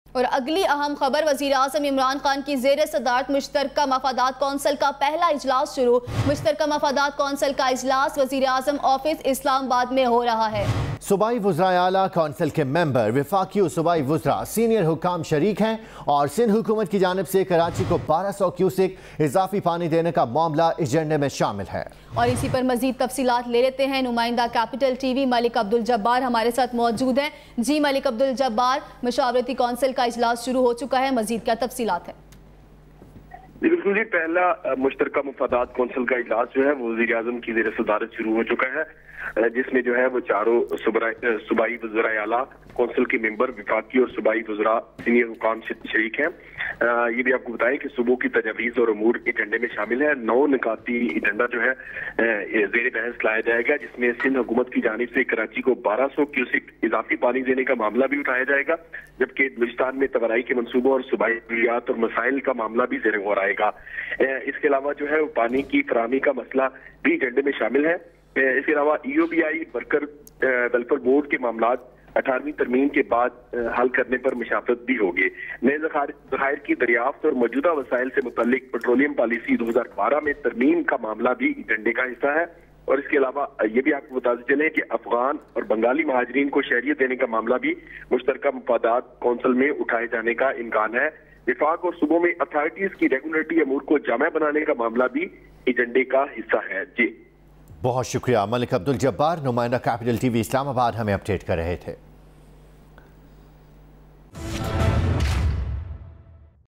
और अगली अहम खबर, वज़ीर-ए-आज़म इमरान खान की ज़ेर सदारत मुश्तरका मफादात कौंसिल का पहला इजलास शुरू। मुश्तरका मफादात कौंसिल का इजलास वज़ीर-ए-आज़म ऑफिस इस्लामाबाद में हो रहा है। सूबाई वज़राए आला कौंसिल के मेंबर, वफाकी और सूबाई वज़रा, सीनियर हुकाम शरीक हैं और सिंध हुकूमत की जानिब से कराची को 1200 क्यूसेक इजाफी पानी देने का मामला एजेंडे में शामिल है। और इसी पर मजीद तफसीलात ले लेते हैं। नुमाइंदा कैपिटल टीवी मलिक अब्दुल जब्बार हमारे साथ मौजूद हैं। जी मलिक अब्दुल जब्बार, मशावरती कौंसिल का इजलास शुरू हो चुका है, मजीद क्या तफसीलात है? बिल्कुल जी, पहला मुश्तरका मफादात कौंसिल का इजलास जो है वो वज़ीर-ए-आज़म की ज़ेर सदारत शुरू हो चुका है, जिसमें जो है वो चारों सूबाई वज़राए आला कौंसिल के मेंबर, वफाकी और सूबाई वज़रा, सीनियर हुकाम शरीक हैं। ये भी आपको बताएं कि सुबह की तजवीज़ और अमूर एजेंडे में शामिल है। 9 निकाती एजेंडा जो है ज़ेर बहस लाया जाएगा, जिसमें सिंध हुकूमत की जानिब से कराची को 1200 क्यूसेक इजाफी पानी देने का मामला भी उठाया जाएगा, जबकि बलूचिस्तान में तवाराई के मनसूबों और सूबाई ज़रूरियात और मसाइल का मामला भी ज़ेर गौर आएगा। इसके अलावा जो है वो पानी की फराहमी का मसला भी एजेंडे में शामिल है। इसके अलावा EOBI वर्कर वेलफेयर बोर्ड के मामला 18वीं तरमीम के बाद हल करने पर मुशावरत भी होगी। नए ज़खायर की दरियाफ्त और मौजूदा वसाइल से मुतल्लिक पेट्रोलियम पॉलिसी 2012 में तरमीम का मामला भी एजेंडे का हिस्सा है। और इसके अलावा ये भी आपको बताते चले कि अफगान और बंगाली महाजरीन को शहरियत देने का मामला भी मुश्तरका मफादात कौंसिल में उठाए जाने का इम्कान है। विफाक और सूबों में अथॉरिटीज की रेगुलेटरी अमूर को जामा बनाने का मामला भी एजेंडे का हिस्सा है। जी बहुत शुक्रिया मलिक अब्दुल जब्बार, नुमाइंदा कैपिटल टीवी इस्लामाबाद, हमें अपडेट कर रहे थे।